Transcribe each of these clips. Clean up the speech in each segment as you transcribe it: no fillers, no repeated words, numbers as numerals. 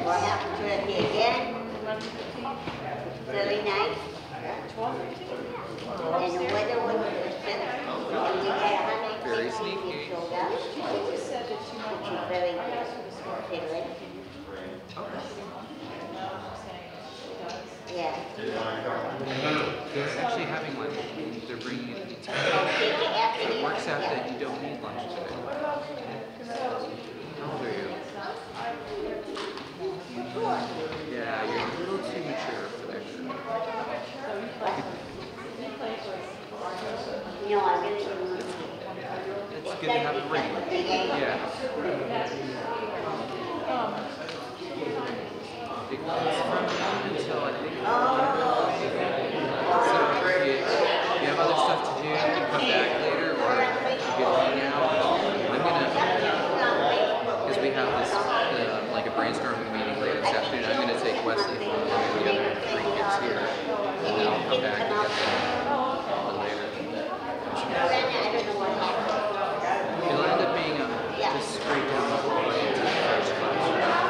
What happened to it again? Very nice. And the weather was good. And we had 100 Very people sneaky. showed up. Which is very fiddly. Yeah. They're actually having lunch. They're bringing it pizza. It works out that you don't need lunch today. How old are you? Yeah, you're a little too mature for that. No, I really didn't. It's good to have a ring. Yeah. It's from now until I think. So if you have other stuff to do, you can come back later or you can hang out. I'm gonna, because we have this like a brainstorming meeting later this afternoon, I'm gonna take Wesley from the other 3 kids here, and then I'll come back and get them a little later. It'll end up being just straight down the hallway into the French class.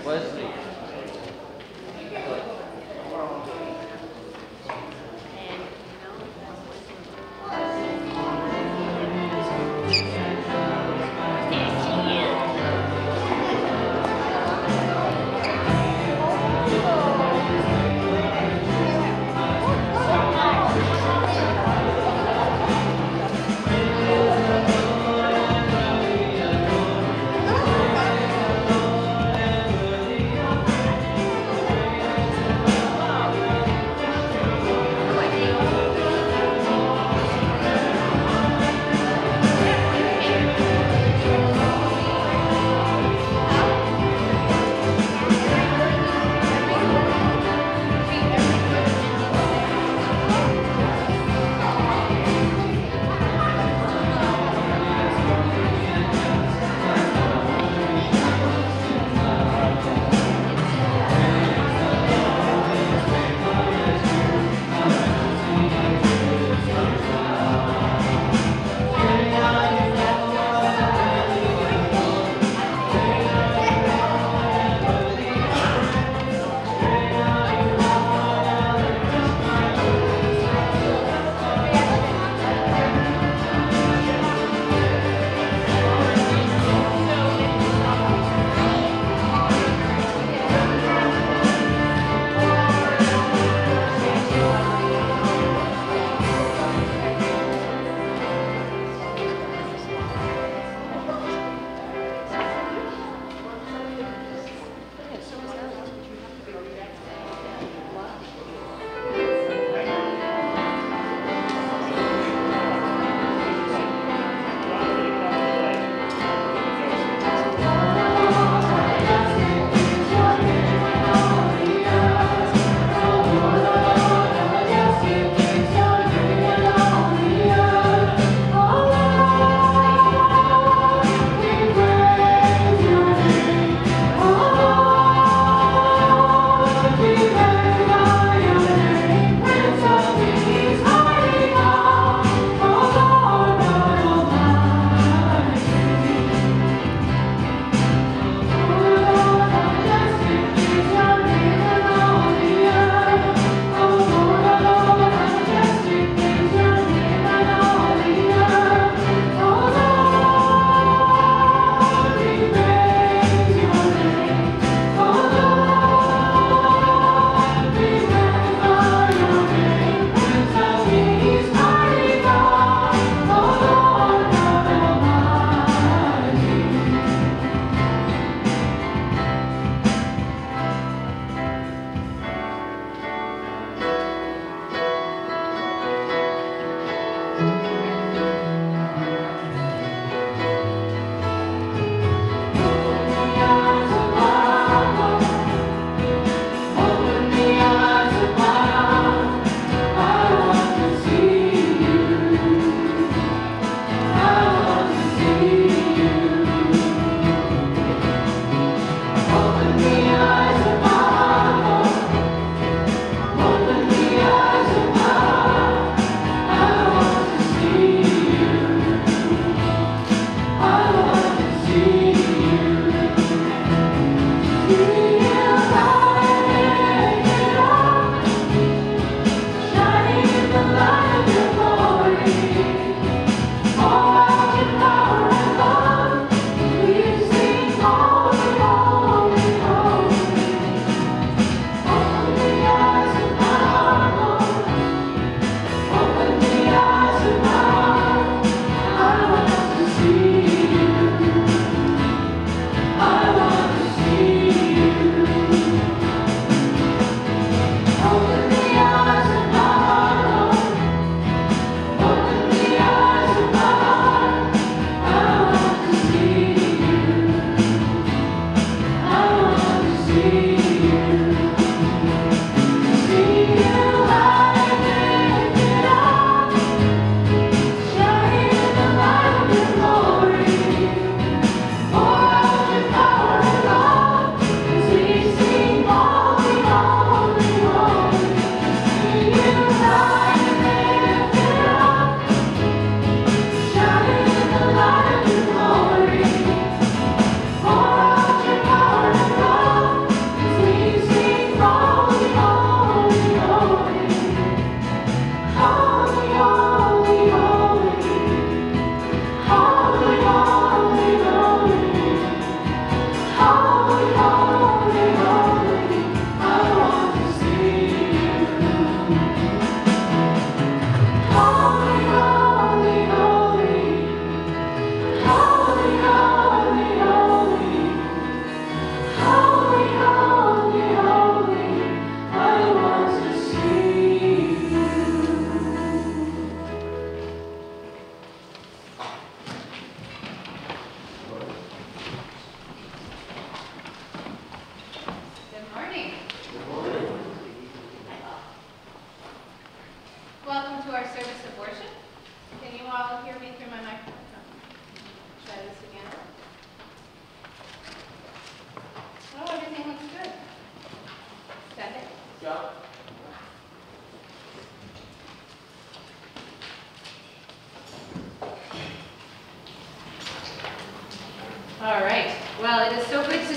Wesley.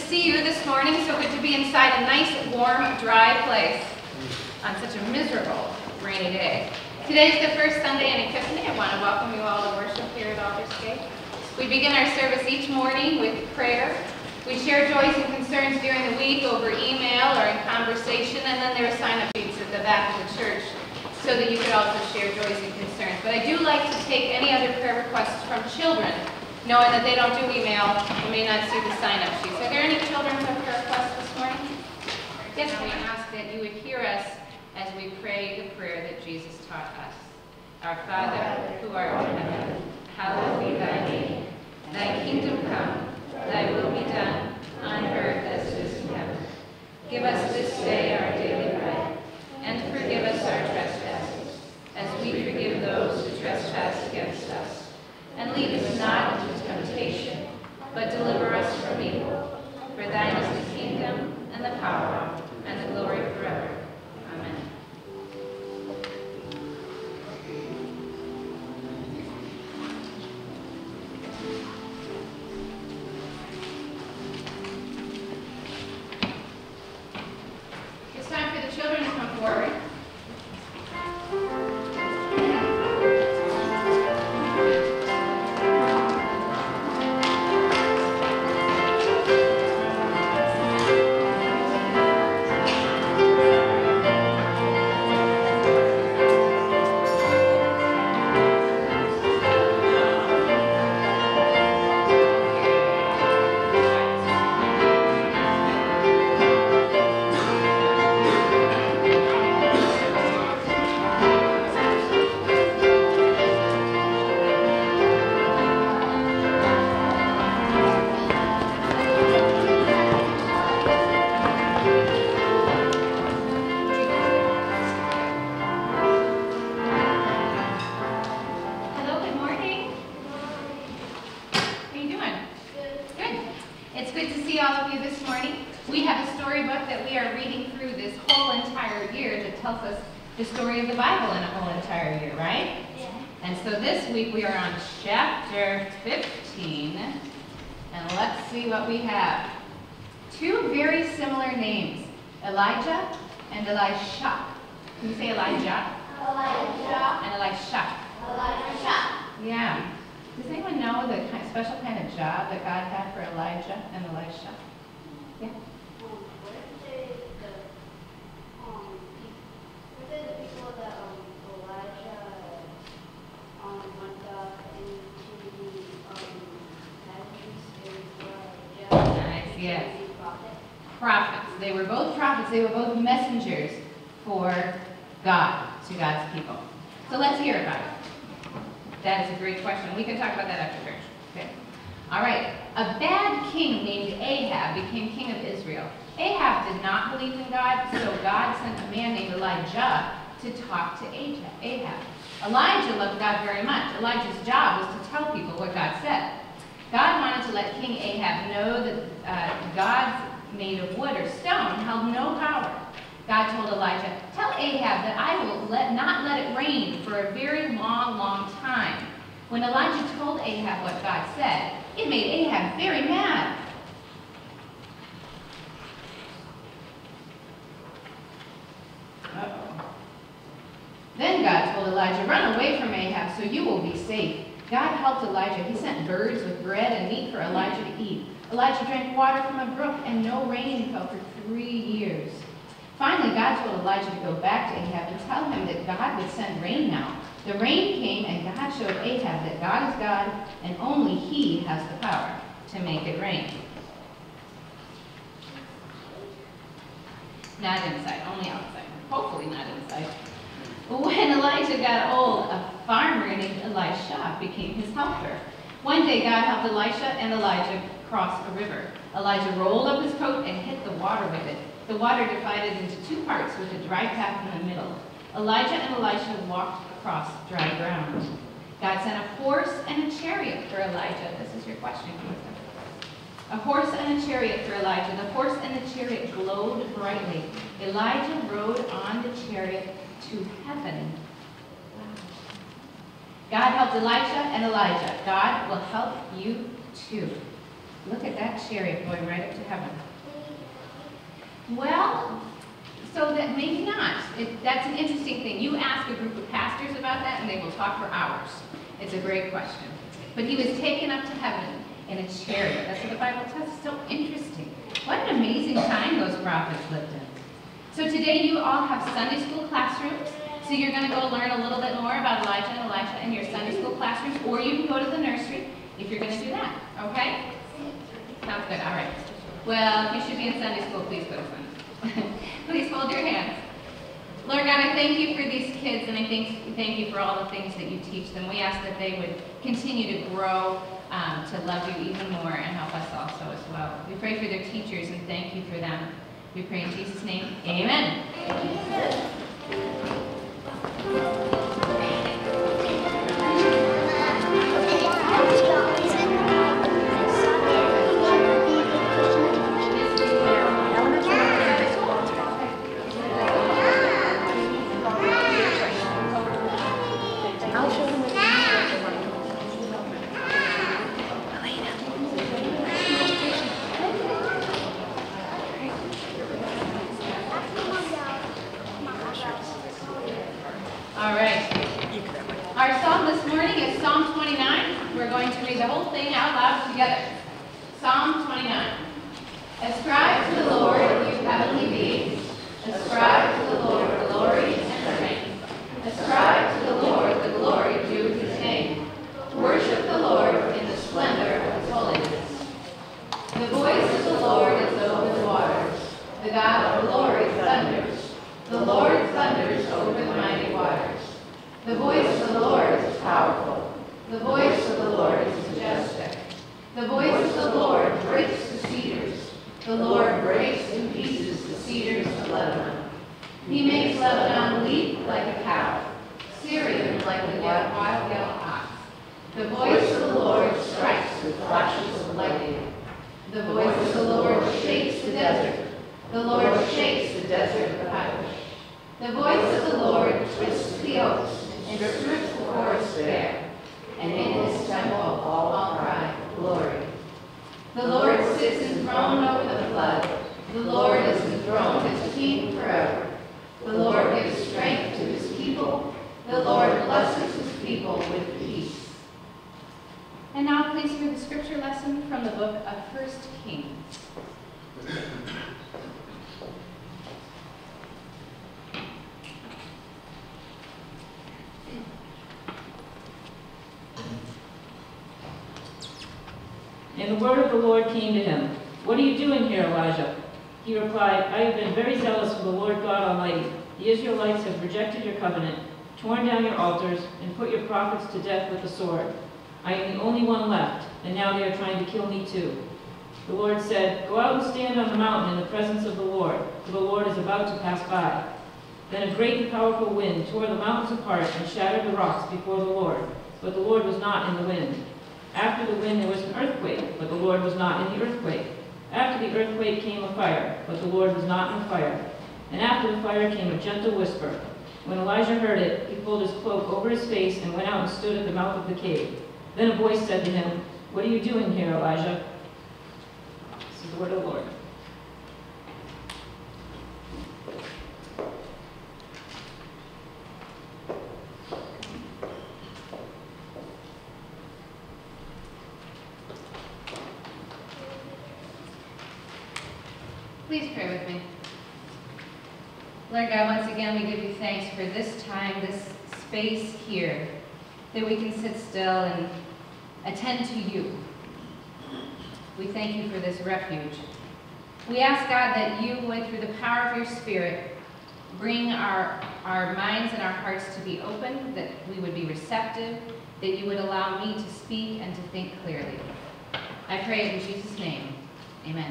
see you this morning. So good to be inside a nice, warm, dry place on such a miserable, rainy day. Today is the first Sunday in Epiphany. I want to welcome you all to worship here at Aldersgate. We begin our service each morning with prayer. We share joys and concerns during the week over email or in conversation, and then there are sign-up sheets at the back of the church so that you could also share joys and concerns. But I do like to take any other prayer requests from children, knowing that they don't do email and may not see the sign-up sheets. Are there any children who have prayer requests this morning? Yes, we ask that you would hear us as we pray the prayer that Jesus taught us. Our Father, who art in heaven, hallowed be thy name. Thy kingdom come, thy will be done, on earth as it is in heaven. Give us this day our daily bread, and forgive us our trespasses, as we forgive those who trespass against us. And lead us not into temptation, but deliver us from evil. For thine is the kingdom, and the power, and the glory forever. Amen. It's time for the children to come forward. The story of the Bible in a whole entire year, right? Yeah. And so this week we are on chapter 15, and let's see what we have. Two very similar names, Elijah and Elisha. Can you say Elijah? Elijah. And Elisha. Elisha. Yeah. Does anyone know the special kind of job that God had for Elijah and Elisha? Yeah. Yes. Prophets. They were both prophets. They were both messengers for God, to God's people. So let's hear about it. That is a great question. We can talk about that after church. Okay. All right. A bad king named Ahab became king of Israel. Ahab did not believe in God, so God sent a man named Elijah to talk to Ahab. Elijah loved God very much. Elijah's job was to tell people what God said. God wanted to let King Ahab know that gods made of wood or stone held no power. God told Elijah, tell Ahab that I will not let it rain for a very long, long time. When Elijah told Ahab what God said, it made Ahab very mad. Then God told Elijah, run away from Ahab so you will be safe. God helped Elijah. He sent birds with bread and meat for Elijah to eat. Elijah drank water from a brook, and no rain fell for 3 years. Finally, God told Elijah to go back to Ahab and tell him that God would send rain now. The rain came, and God showed Ahab that God is God, and only He has the power to make it rain. Not inside, only outside. Hopefully not inside. When Elijah got old, a farmer named Elisha became his helper. One day God helped Elisha and Elijah cross a river. Elijah rolled up his coat and hit the water with it. The water divided into 2 parts with a dry path in the middle. Elijah and Elisha walked across dry ground. God sent a horse and a chariot for Elijah. This is your question, Ethan. A horse and a chariot for Elijah. The horse and the chariot glowed brightly. Elijah rode on the chariot to heaven. God helped Elisha and Elijah. God will help you too. Look at that chariot going right up to heaven. Well, so that maybe not. That's an interesting thing. You ask a group of pastors about that and they will talk for hours. It's a great question. But he was taken up to heaven in a chariot. That's what the Bible says. It's so interesting. What an amazing time those prophets lived in. So today you all have Sunday school classrooms. So you're going to go learn a little bit more about Elijah and Elisha in your Sunday school classrooms, or you can go to the nursery if you're going to do that. Okay? Sounds good. All right. Well, if you should be in Sunday school, please go to Sunday. Please hold your hands. Lord God, I thank you for these kids, and I thank you for all the things that you teach them. We ask that they would continue to grow to love you even more and help us also as well. We pray for their teachers and thank you for them. We pray in Jesus' name. Amen. All right. Our psalm this morning is Psalm 29. We're going to read the whole thing out loud together. Psalm 29. Ascribe to the Lord, you heavenly beings. Ascribe to the Lord glory and strength. Ascribe to the Lord the glory due his name. Worship the Lord in the splendor of his holiness. The voice of the Lord is over the waters. The God of glory thunders. The Lord thunders over the mighty waters. The voice of the Lord is powerful. The voice of the Lord is majestic. The voice of the Lord breaks the cedars. The Lord breaks in pieces the cedars of Lebanon. He makes Lebanon leap like a cow, Syrian like the wild young ox. The voice of the Lord strikes with flashes of lightning. The voice of the Lord shakes the desert. The Lord shakes the desert of Kadesh. The voice of the Lord twists the oaks and strips the forest bare. And in his temple all cry, glory. The Lord sits enthroned over the flood. The Lord is enthroned as king forever. The Lord gives strength to his people. The Lord blesses his people with peace. And now please hear the scripture lesson from the book of 1 Kings. And the word of the Lord came to him. What are you doing here, Elijah? He replied, I have been very zealous for the Lord God Almighty. The Israelites have rejected your covenant, torn down your altars, and put your prophets to death with the sword. I am the only one left, and now they are trying to kill me too. The Lord said, go out and stand on the mountain in the presence of the Lord, for the Lord is about to pass by. Then a great and powerful wind tore the mountains apart and shattered the rocks before the Lord, but the Lord was not in the wind. After the wind there was an earthquake, but the Lord was not in the earthquake. After the earthquake came a fire, but the Lord was not in the fire. And after the fire came a gentle whisper. When Elijah heard it, he pulled his cloak over his face and went out and stood at the mouth of the cave. Then a voice said to him, what are you doing here, Elijah? This is the word of the Lord. Please pray with me. Lord God, once again, we give you thanks for this time, this space here, that we can sit still and attend to you. We thank you for this refuge. We ask, God, that you would, through the power of your Spirit, bring our minds and our hearts to be open, that we would be receptive, that you would allow me to speak and to think clearly. I pray it in Jesus' name. Amen.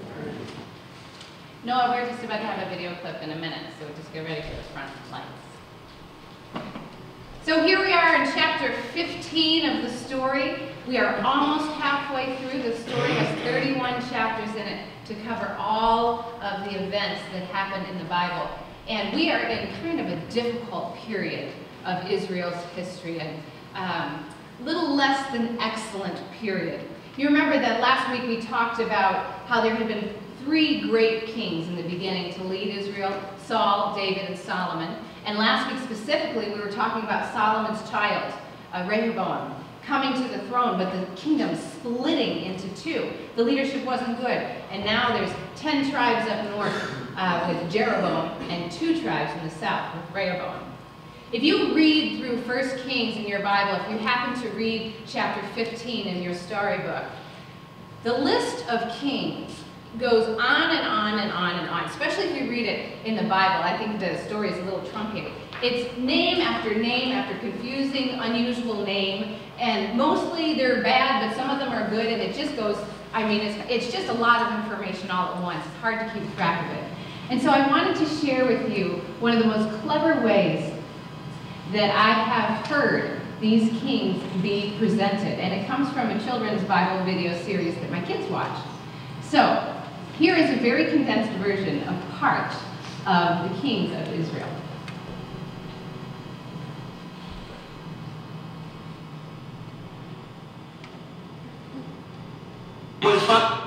Noah, we're just about to have a video clip in a minute, so just get ready for the front lights. So here we are in chapter 15 of the story. We are almost halfway through. The story has 31 chapters in it to cover all of the events that happened in the Bible. And we are in kind of a difficult period of Israel's history, and little less than excellent period. You remember that last week we talked about how there had been 3 great kings in the beginning to lead Israel: Saul, David, and Solomon. And last week specifically, we were talking about Solomon's child, Rehoboam, coming to the throne, but the kingdom splitting into 2. The leadership wasn't good. And now there's 10 tribes up north with Jeroboam and 2 tribes in the south with Rehoboam. If you read through 1 Kings in your Bible, if you happen to read chapter 15 in your storybook, the list of kings goes on and on and on and on, especially if you read it in the Bible. I think the story is a little truncated. It's name after confusing, unusual name, and mostly they're bad, but some of them are good, and it just goes, I mean, it's just a lot of information all at once. It's hard to keep track of it. And so I wanted to share with you one of the most clever ways that I have heard these kings be presented, and it comes from a children's Bible video series that my kids watch. So, here is a very condensed version of part of the kings of Israel. Was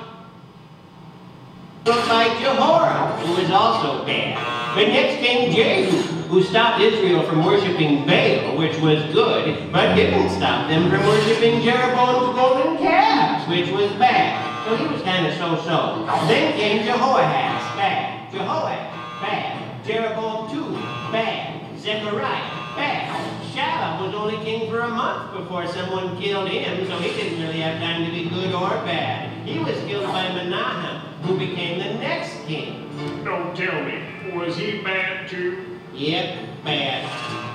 looked like Jehoram, who was also bad. But next came Jehu, who stopped Israel from worshiping Baal, which was good, but didn't stop them from worshiping Jeroboam's golden calves, which was bad. So he was kind of so-so. Then came Jehoahaz, bad. Jehoahaz, bad. Jeroboam too, bad. Zechariah, bad. Shalom was only king for a month before someone killed him, so he didn't really have time to be good or bad. He was killed by Menahem, who became the next king. Don't tell me, was he bad too? Yep, bad.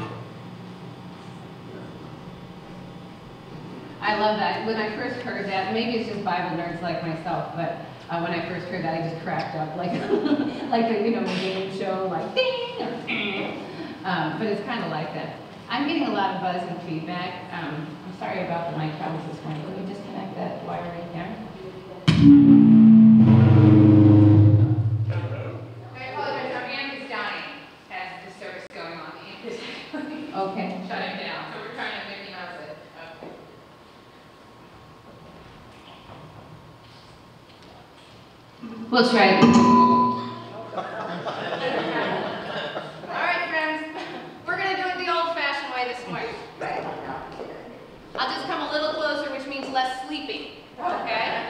I love that. When I first heard that, maybe it's just Bible nerds like myself, but when I first heard that, I just cracked up like like a game show, like ding or ding. But it's kind of like that. I'm getting a lot of buzz and feedback. I'm sorry about the mic problems this morning. Let me disconnect that wire right there. Hello? I apologize. Our amp is dying as the service going on. The amp is okay. Shutting down. So we're trying to Mickey Mouse it. Okay. We'll try it. All right, friends. We're going to do it the old-fashioned way this morning. I'll just come a little closer, which means less sleeping. Okay?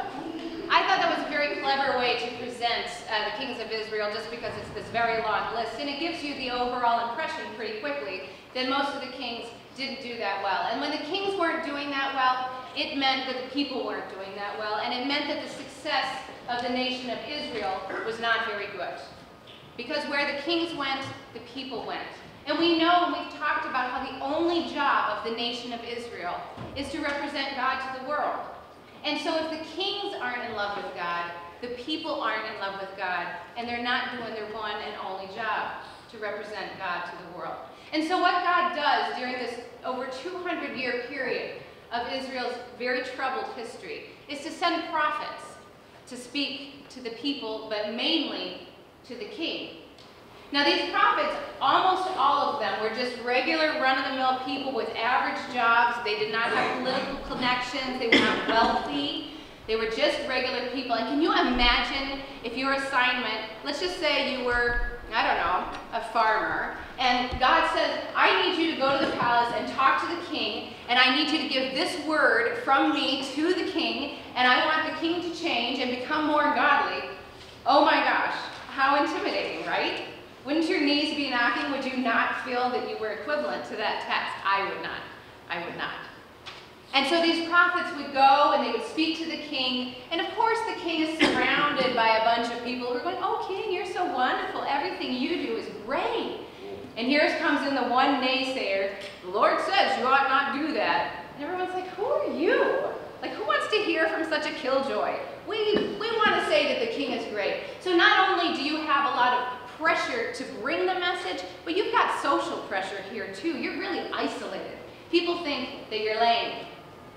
I thought that was a very clever way to present the kings of Israel, just because it's this very long list, and it gives you the overall impression pretty quickly that most of the kings didn't do that well. And when the kings weren't doing that well, it meant that the people weren't doing that well, and it meant that the success of the nation of Israel was not very good. Because where the kings went, the people went. And we know, and we've talked about how the only job of the nation of Israel is to represent God to the world. And so if the kings aren't in love with God, the people aren't in love with God, and they're not doing their one and only job to represent God to the world. And so what God does during this over 200-year period of Israel's very troubled history is to send prophets to speak to the people, but mainly to the king. Now these prophets, almost all of them, were just regular run-of-the-mill people with average jobs. They did not have political connections. They were not wealthy. They were just regular people. And can you imagine if your assignment, let's just say you were, I don't know, a farmer, and God says, I need you to go to the palace and talk to the king, and I need you to give this word from me to the king, and I want the king to change and become more godly. Oh my gosh, how intimidating, right? Wouldn't your knees be knocking? Would you not feel that you were equivalent to that task? I would not. I would not. And so these prophets would go and they would speak to the king. And of course the king is surrounded by a bunch of people who are going, oh king, you're so wonderful. Everything you do is great. And here comes in the one naysayer. The Lord says you ought not do that. And everyone's like, who are you? Like, who wants to hear from such a killjoy? We want to say that the king is great. So not only do you have a lot of pressure to bring the message, but you've got social pressure here too. You're really isolated. People think that you're lame.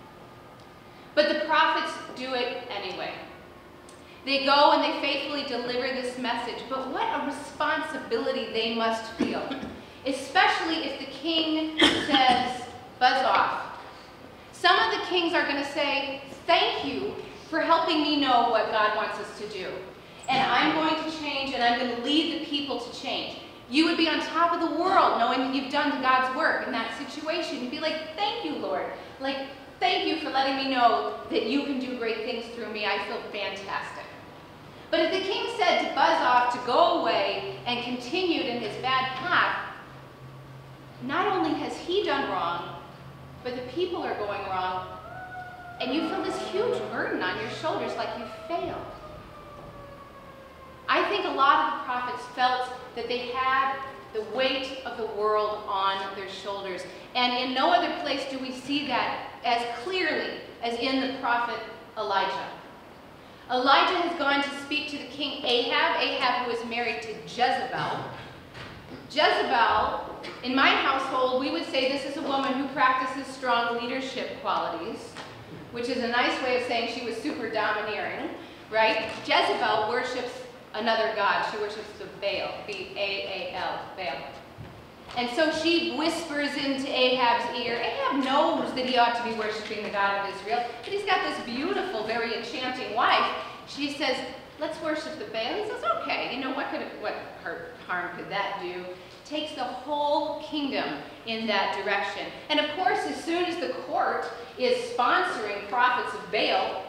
But the prophets do it anyway. They go and they faithfully deliver this message, but what a responsibility they must feel, especially if the king says, buzz off. Some of the kings are going to say, thank you for helping me know what God wants us to do. And I'm going to change, and I'm going to lead the people to change. You would be on top of the world knowing that you've done God's work in that situation. You'd be like, thank you, Lord. Like, thank you for letting me know that you can do great things through me. I feel fantastic. But if the king said to buzz off, to go away, and continued in his bad path, not only has he done wrong, but the people are going wrong, and you feel this huge burden on your shoulders like you've failed. I think a lot of the prophets felt that they had the weight of the world on their shoulders. And in no other place do we see that as clearly as in the prophet Elijah. Elijah has gone to speak to the king Ahab who is married to Jezebel. Jezebel, in my household, we would say this is a woman who practices strong leadership qualities, which is a nice way of saying she was super domineering, right? Jezebel worships another god. She worships the Baal, B-A-A-L, Baal. And so she whispers into Ahab's ear. Ahab knows that he ought to be worshiping the God of Israel, but he's got this beautiful, very enchanting wife. She says, let's worship the Baal. He says, okay, you know, what harm could that do? Takes the whole kingdom in that direction. And of course, as soon as the court is sponsoring prophets of Baal,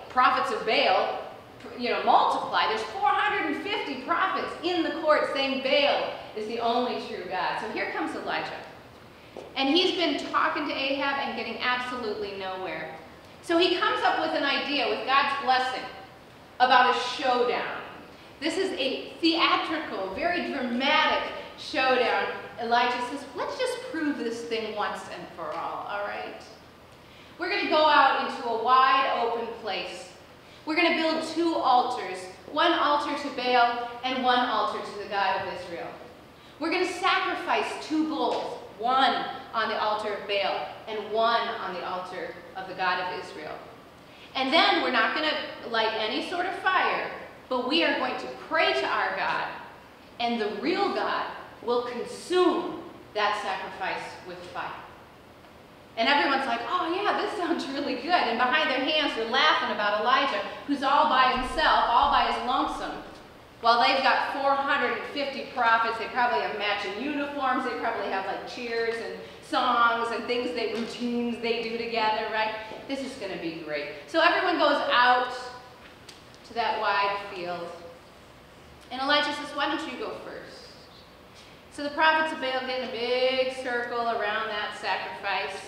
you know, multiply. There's 450 prophets in the court saying Baal is the only true God. So here comes Elijah. And he's been talking to Ahab and getting absolutely nowhere. So he comes up with an idea, with God's blessing, about a showdown. This is a theatrical, very dramatic showdown. Elijah says, let's just prove this thing once and for all right? We're going to go out into a wide open place. We're going to build 2 altars, one altar to Baal and one altar to the God of Israel. We're going to sacrifice 2 bulls, one on the altar of Baal and one on the altar of the God of Israel. And then we're not going to light any sort of fire, but we are going to pray to our God, and the real God will consume that sacrifice with fire. And everyone's like, oh yeah, this sounds really good. And behind their hands, they're laughing about Elijah, who's all by himself, all by his lonesome. While they've got 450 prophets, they probably have matching uniforms, they probably have like cheers and songs and routines they do together, right? This is going to be great. So everyone goes out to that wide field. And Elijah says, why don't you go first? So the prophets of Baal get in a big circle around that sacrifice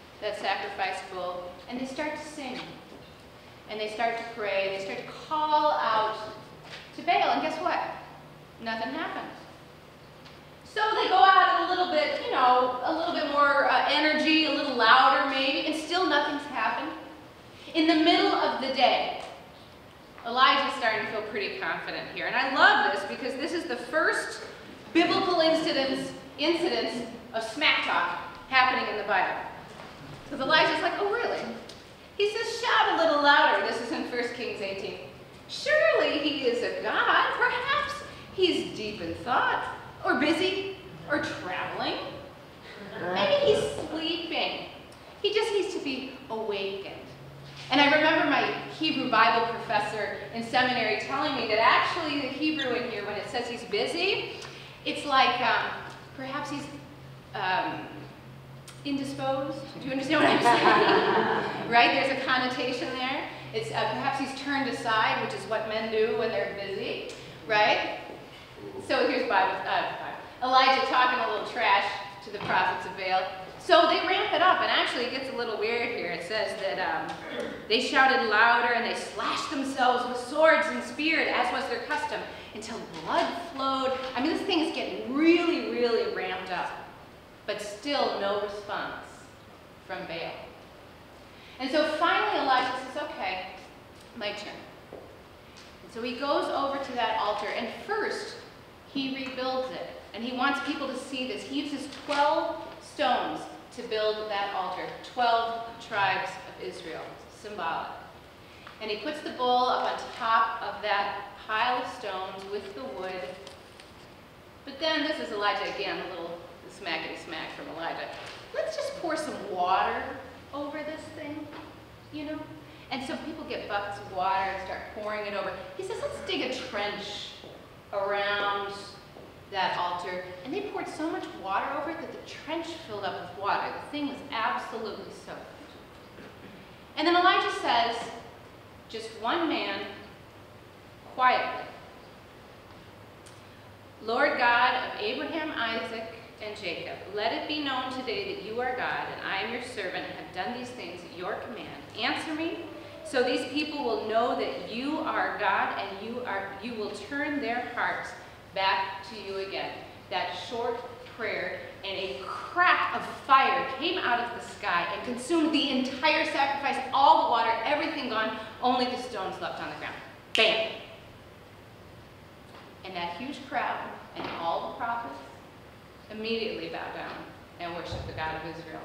bull, and they start to sing, and they start to pray, they start to call out to Baal, and guess what? Nothing happens. So they go out a little bit, you know, a little bit more energy, a little louder maybe, and still nothing's happened. In the middle of the day, Elijah's starting to feel pretty confident here, and I love this because this is the first biblical incidents of smack talk happening in the Bible. Because Elijah's like, oh really? He says, shout a little louder. This is in 1 Kings 18. Surely he is a god. Perhaps he's deep in thought, or busy, or traveling. Maybe he's sleeping. He just needs to be awakened. And I remember my Hebrew Bible professor in seminary telling me that actually the Hebrew in here, when it says he's busy, it's like perhaps he's indisposed. Do you understand what I'm saying? Right? There's a connotation there. It's perhaps he's turned aside, which is what men do when they're busy, right? So here's Elijah talking a little trash to the prophets of Baal. So they ramp it up, and actually it gets a little weird here. It says that they shouted louder and they slashed themselves with swords and spears, as was their custom, until blood flowed. I mean, this thing is getting really, really ramped up, but still no response from Baal. And so finally Elijah says, okay, my turn. And so he goes over to that altar, and first he rebuilds it. And he wants people to see this. He uses 12 stones to build that altar. 12 tribes of Israel, symbolic. And he puts the bull up on top of that pile of stones with the wood. But then, this is Elijah again, a little smackety smack from Elijah. Let's just pour some water over this thing, you know? And so people get buckets of water and start pouring it over. He says, let's dig a trench around that altar. And they poured so much water over it that the trench filled up with water. The thing was absolutely soaked. And then Elijah says, just one man, quietly, Lord God of Abraham, Isaac, and Jacob, let it be known today that you are God, and I am your servant, and have done these things at your command. Answer me, so these people will know that you are God, and you will turn their hearts back to you again. That short prayer, and a crack of fire came out of the sky and consumed the entire sacrifice, all the water, everything gone, only the stones left on the ground. Bam! And that huge crowd and all the prophets immediately bowed down and worshiped the God of Israel.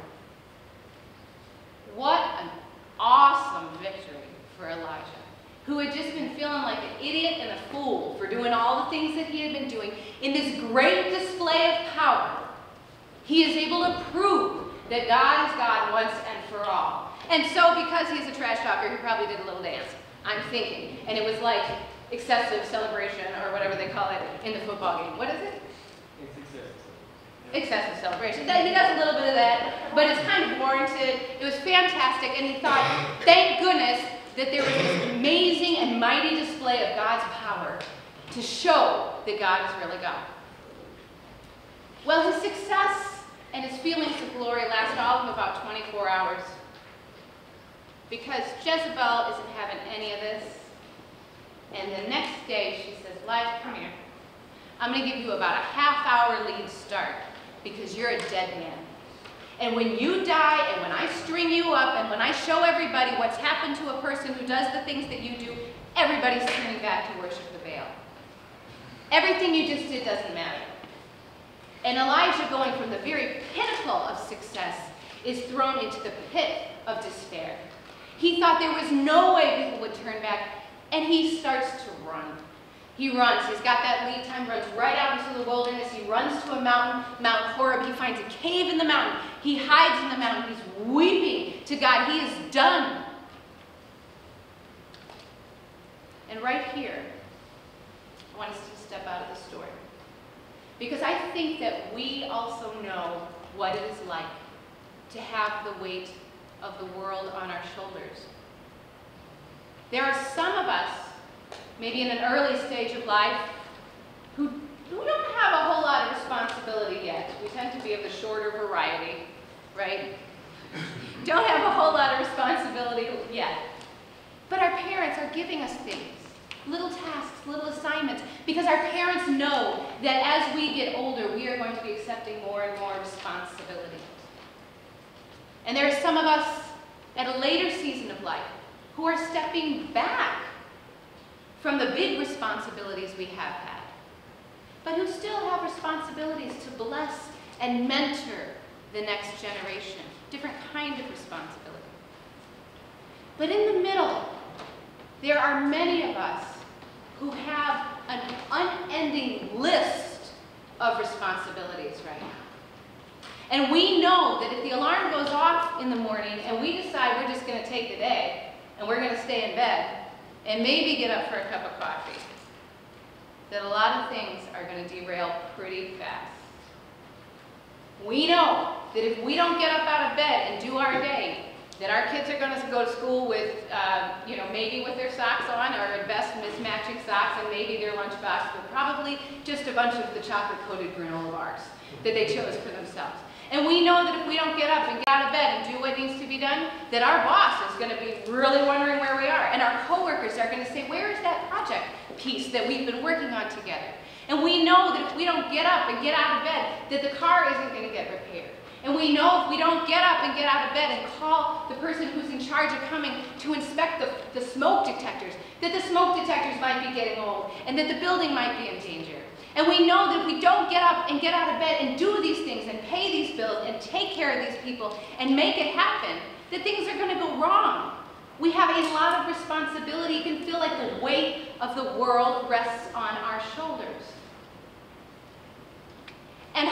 What an awesome victory for Elijah, who had just been feeling like an idiot and a fool for doing all the things that he had been doing. In this great display of power, he is able to prove that God is God once and for all. And so because he's a trash talker, he probably did a little dance, I'm thinking. And it was like excessive celebration, or whatever they call it in the football game. What is it? It's excessive. Excessive celebration. He does a little bit of that, but it's kind of warranted. It was fantastic, and he thought, thank goodness that there was this amazing and mighty display of God's power to show that God is really God. Well, his success and his feelings of glory lasted all of about 24 hours, because Jezebel isn't having any of this. And the next day she says, Elijah, come here. I'm going to give you about a half-hour lead start, because you're a dead man. And when you die, and when I string you up, and when I show everybody what's happened to a person who does the things that you do, everybody's turning back to worship the Baal. Everything you just did doesn't matter. And Elijah, going from the very pinnacle of success, is thrown into the pit of despair. He thought there was no way people would turn back, and he starts to run. He runs. He's got that lead time, runs right out into the wilderness. He runs to a mountain, Mount Horeb. He finds a cave in the mountain. He hides in the mountain. He's weeping to God. He is done. And right here, I want us to step out of the story, because I think that we also know what it is like to have the weight of the world on our shoulders. There are some of us, maybe in an early stage of life, who don't have a whole lot of responsibility yet. We tend to be of the shorter variety, right? Don't have a whole lot of responsibility yet. But our parents are giving us things, little tasks, little assignments, because our parents know that as we get older, we are going to be accepting more and more responsibility. And there are some of us at a later season of life who are stepping back from the big responsibilities we have had, but who still have responsibilities to bless and mentor the next generation, different kind of responsibility. But in the middle, there are many of us who have an unending list of responsibilities right now. And we know that if the alarm goes off in the morning and we decide we're just going to take the day and we're going to stay in bed and maybe get up for a cup of coffee, that a lot of things are going to derail pretty fast. We know that if we don't get up out of bed and do our day, that our kids are going to go to school with, maybe with their socks on, or at best mismatching socks, and maybe their lunchbox, but probably just a bunch of the chocolate-coated granola bars that they chose for themselves. And we know that if we don't get up and get out of bed and do what needs to be done, that our boss is going to be really wondering where we are. And our coworkers are going to say, where is that project piece that we've been working on together? And we know that if we don't get up and get out of bed, that the car isn't going to get repaired. And we know if we don't get up and get out of bed and call the person who's in charge of coming to inspect the smoke detectors, that the smoke detectors might be getting old and that the building might be in danger. And we know that if we don't get up and get out of bed and do these things and pay these bills and take care of these people and make it happen, that things are going to go wrong. We have a lot of responsibility. You can feel like the weight of the world rests on our shoulders. And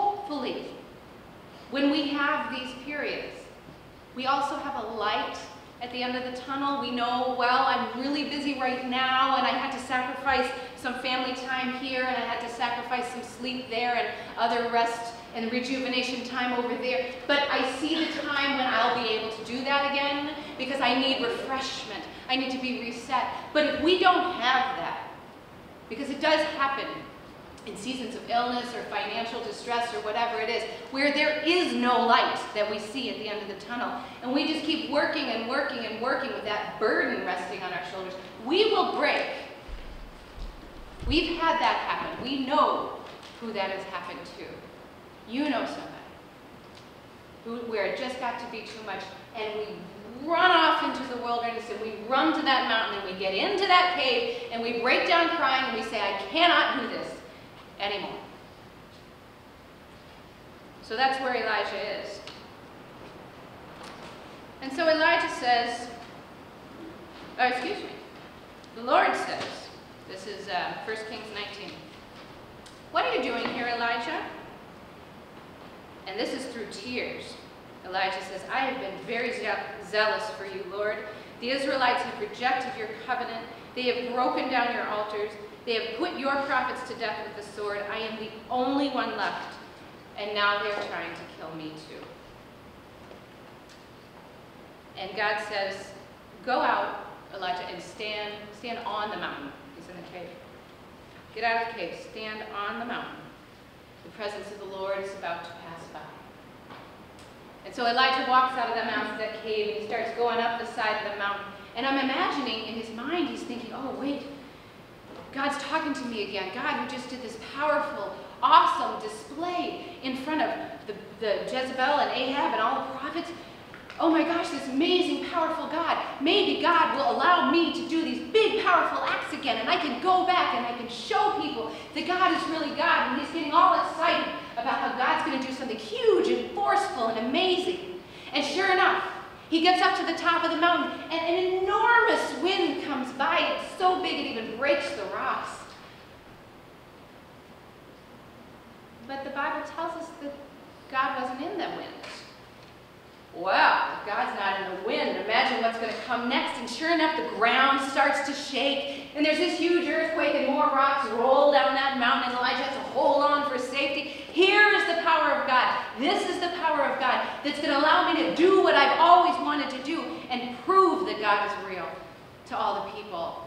hopefully, when we have these periods, we also have a light at the end of the tunnel. We know, well, I'm really busy right now, and I had to sacrifice some family time here, and I had to sacrifice some sleep there, and other rest and rejuvenation time over there. But I see the time when I'll be able to do that again, because I need refreshment. I need to be reset. But if we don't have that, because it does happen in seasons of illness or financial distress or whatever it is, where there is no light that we see at the end of the tunnel, and we just keep working and working and working with that burden resting on our shoulders, we will break. We've had that happen. We know who that has happened to. You know somebody where it just got to be too much, and we run off into the wilderness, and we run to that mountain, and we get into that cave, and we break down crying, and we say, I cannot do this anymore. So that's where Elijah is. And so Elijah says, the Lord says, this is 1 Kings 19. What are you doing here, Elijah? And this is through tears. Elijah says, I have been very zealous for you, Lord. The Israelites have rejected your covenant. They have broken down your altars. They have put your prophets to death with the sword. I am the only one left, and now they're trying to kill me too. And God says, go out, Elijah, and stand on the mountain. He's in the cave. Get out of the cave, stand on the mountain. The presence of the Lord is about to pass by. And so Elijah walks out of that cave, and he starts going up the side of the mountain. And I'm imagining in his mind, he's thinking, oh, wait, God's talking to me again. God who just did this powerful, awesome display in front of the Jezebel and Ahab and all the prophets. Oh my gosh, this amazing, powerful God. Maybe God will allow me to do these big, powerful acts again, and I can go back and I can show people that God is really God. And he's getting all excited about how God's going to do something huge and forceful and amazing. And sure enough, he gets up to the top of the mountain, and an enormous wind comes by. It's so big it even breaks the rocks. But the Bible tells us that God wasn't in that wind. Well, if God's not in the wind, imagine what's going to come next. And sure enough, the ground starts to shake, and there's this huge earthquake, and more rocks roll down that mountain, and Elijah has to hold on for safety. Here is the power of God. This is the power of God that's going to allow me to do what I've always wanted to do and prove that God is real to all the people.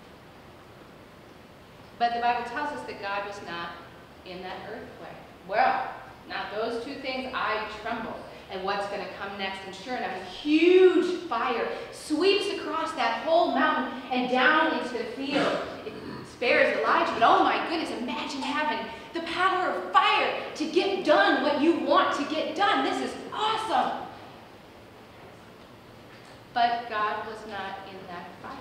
But the Bible tells us that God was not in that earthquake. Well, not those two things, I tremble. And what's going to come next? And sure enough, a huge fire sweeps across that whole mountain and down into the field. It spares Elijah, but oh my goodness, imagine having the power of fire to get done what you want to get done. This is awesome. But God was not in that fire.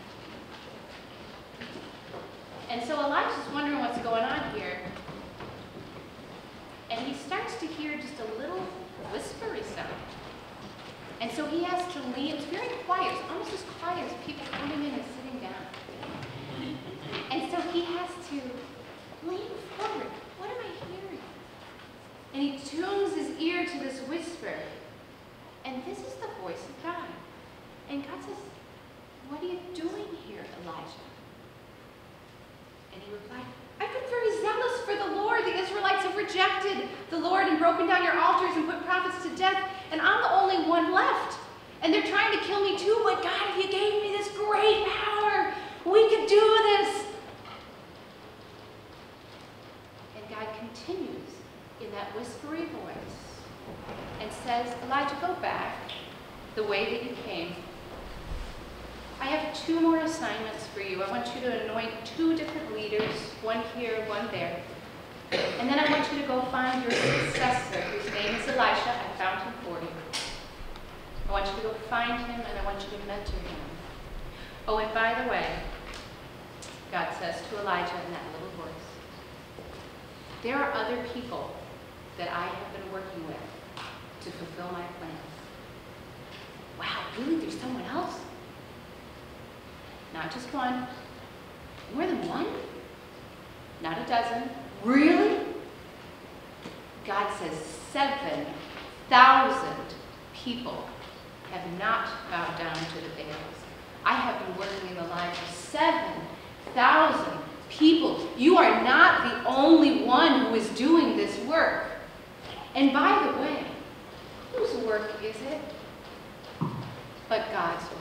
And so Elijah's wondering what's going on here. And he starts to hear just a little whispery sound. And so he has to lean. It's very quiet. It's almost as quiet as people coming in and sitting down. And so he has to lean forward. What am I hearing? And he tunes his ear to this whisper. And this is the voice of God. And God says, what are you doing here, Elijah? And he replied, I've been very zealous for the Lord. The Israelites have rejected the Lord and broken down your altars and put prophets to death, and I'm the only one left. And they're trying to kill me too, but God, if you gave me this great power, we could do this. And God continues in that whispery voice and says, Elijah, go back the way that you came. I have 2 more assignments for you. I want you to anoint 2 different leaders, one here, one there. And then I want you to go find your successor, whose name is Elisha. I found him for you. I want you to go find him, and I want you to mentor him. Oh, and by the way, God says to Elijah in that little voice, there are other people that I have been working with to fulfill my plans. Wow, really? There's someone else? Not just one. More than one? Not a dozen. Really? God says 7,000 people have not bowed down to the Baals. I have been working in the lives of 7,000 people. You are not the only one who is doing this work. And by the way, whose work is it? But God's work.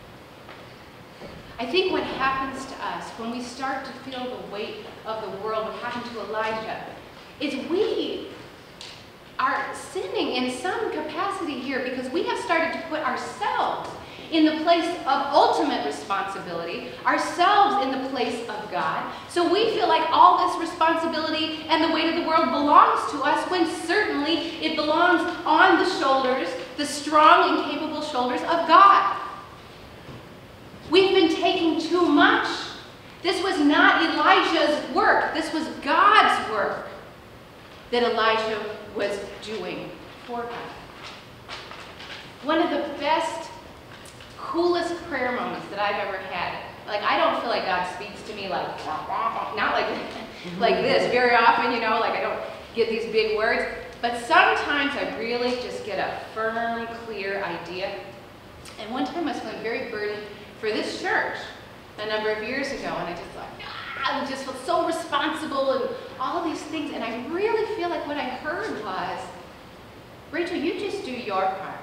I think what happens to us when we start to feel the weight of the world, what happened to Elijah, is we are sinning in some capacity here because we have started to put ourselves in the place of ultimate responsibility, ourselves in the place of God. So we feel like all this responsibility and the weight of the world belongs to us when certainly it belongs on the shoulders, the strong and capable shoulders of God. We've been taking too much. This was not Elijah's work. This was God's work that Elijah was doing for God. One of the best, coolest prayer moments that I've ever had. Like, I don't feel like God speaks to me like, not like, like this very often, you know, like I don't get these big words. But sometimes I really just get a firm, clear idea. And one time I was feeling very burdened for this church a number of years ago, and I just thought, I just felt so responsible and all these things, and I really feel like what I heard was, Rachel, you just do your part.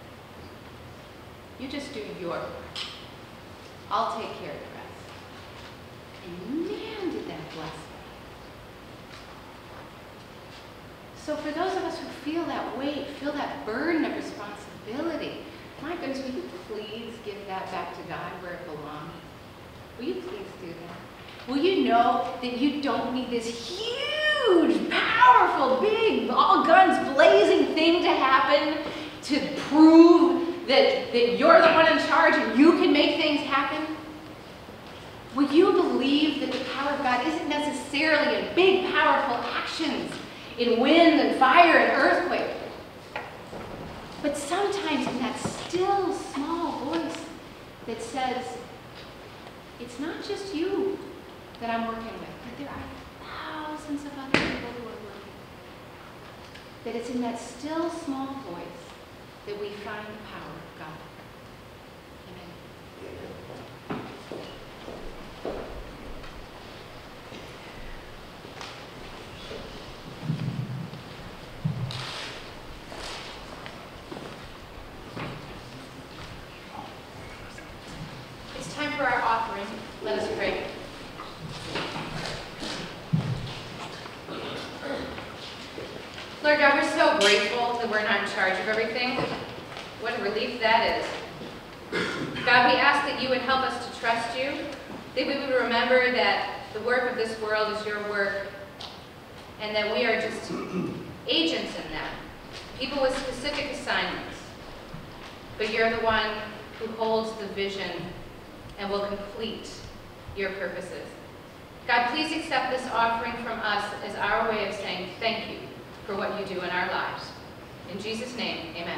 You just do your part. I'll take care of the rest. And man, did that bless me. So for those of us who feel that weight, feel that burden of responsibility, my goodness, will you please give that back to God where it belongs? Will you please do that? Will you know that you don't need this huge, powerful, big, all guns blazing thing to happen to prove that you're the one in charge and you can make things happen? Will you believe that the power of God isn't necessarily in big, powerful actions, in wind and fire and earthquake, but sometimes in that still, small voice that says, it's not just you that I'm working with, but there are thousands of other people who are working. That it's in that still, small voice that we find the power of God. Amen. It's time for our offering. Let us pray. Lord God, we're so grateful that we're not in charge of everything. What a relief that is. God, we ask that you would help us to trust you, that we would remember that the work of this world is your work, and that we are just agents in that, people with specific assignments. But you're the one who holds the vision and will complete your purposes. God, please accept this offering from us as our way of saying thank you for what you do in our lives. In Jesus' name, amen.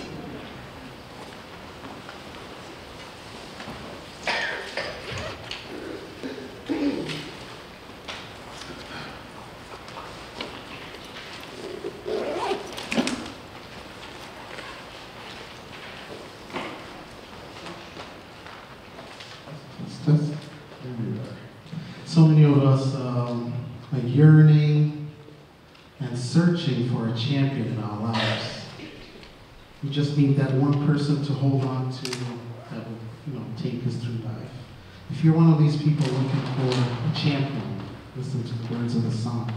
So many of us are yearning and searching for a champion in our lives. We just need that one person to hold on to that will, take us through life. If you're one of these people looking for a champion, listen to the words of the song.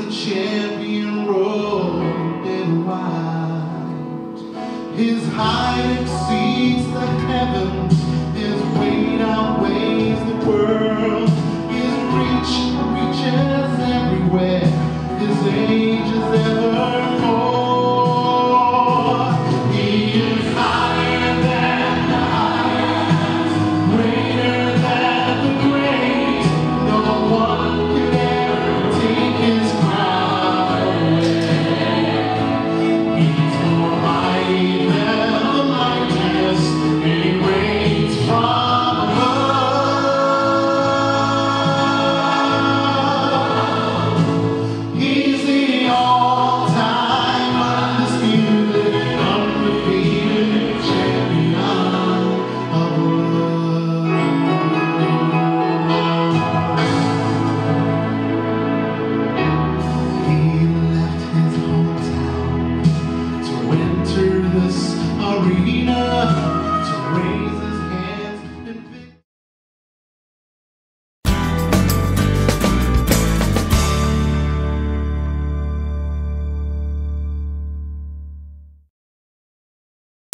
His high